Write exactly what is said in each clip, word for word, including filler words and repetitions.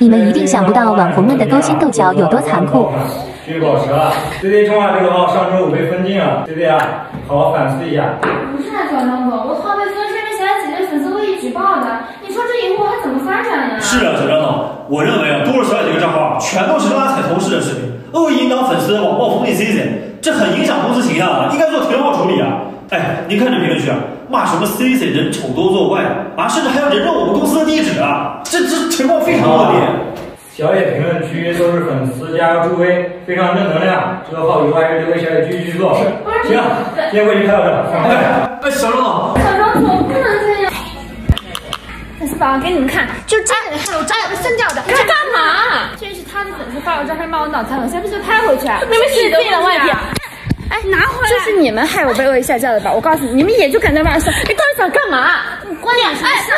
你们一定想不到网红们的勾心斗角有多残酷。 继续保持啊 ！C C 冲啊，这个号上周五被封禁了 ，C C 啊，好好反思一下。 不是啊，小张总，我号被封是因为前几个粉丝恶意举报的，你说这以后我还怎么发展呀？ 是啊，小张总，我认为啊，多少小姐这个账号啊，全都是拉踩同事的视频，恶意引导粉丝网暴封禁 C C， 这很影响公司形象啊，应该做停号处理啊。哎，您看这评论区啊，骂什么 C C 人丑多作怪啊，甚至还有人肉我们公司的地址啊，这这情况非常恶劣。 小野评论区都是粉丝加助威，非常正能量。这个号以后还是留给小野继续去做。是，行，今天会议开到这。 哎哎，小张总， 小张总不能这样。粉丝宝给你们看，就这个还有照片删掉的，你这干嘛？这是他的粉丝发我照片骂我脑残，我现在不就拍回去？明明是你自己的问题。哎，拿回来！这是你们害我被恶意下架的吧？我告诉你，你们也就敢在网上，你到底想干嘛？你关脸什么事？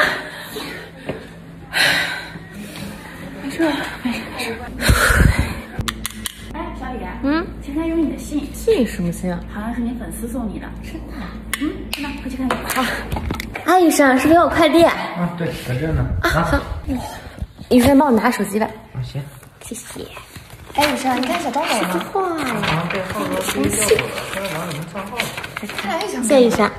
没事，没事，没事。哎，小李，嗯，前台有你的信。 信什么信啊？ 好像是你粉丝送你的。真的？嗯，真的，快去看看。好。 阿医生，是不是有快递？ 啊，对，在这呢。 啊，好。医生，帮我拿手机吧。 啊，行。 谢谢。哎，医生，你看小张总吗？画呀。 啊，对，浩哥推荐我了，现在网里面账号了。 谢谢医生。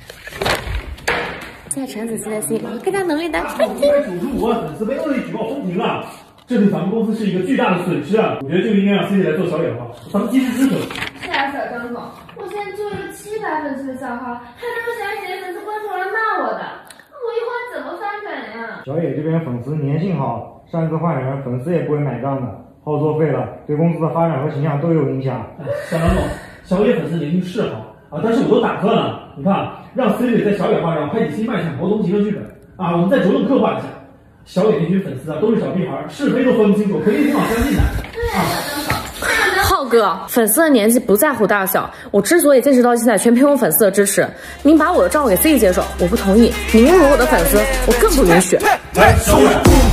在陈子琪的信里，更加努力的快递。 九十五万粉丝被恶意举报封停了，这对咱们公司是一个巨大的损失啊！我觉得就应该让 C C 来做小脸号，咱们及时止损。 是啊，小张总，我现在做一个七百粉丝的小号，还那么想几个粉丝关注来骂我的，我以后还怎么发展呀？ 小野这边粉丝粘性好，擅自换人，粉丝也不会买账的，号作废了，对公司的发展和形象都有影响。 哎，小张总，小野粉丝粘性是好啊，但是我都打算了，你看，让 C C 在小野号上拍起新卖相、活动集合剧本啊，我们再着重刻画一下。小野这群粉丝啊，都是小屁孩，是非都分不清楚，肯定挺好相信的。啊， 浩哥，粉丝的年纪不在乎大小，我之所以坚持到现在，全凭我粉丝的支持。您把我的账户给 C C 接手，我不同意；您侮辱我的粉丝，我更不允许。 来，收尾。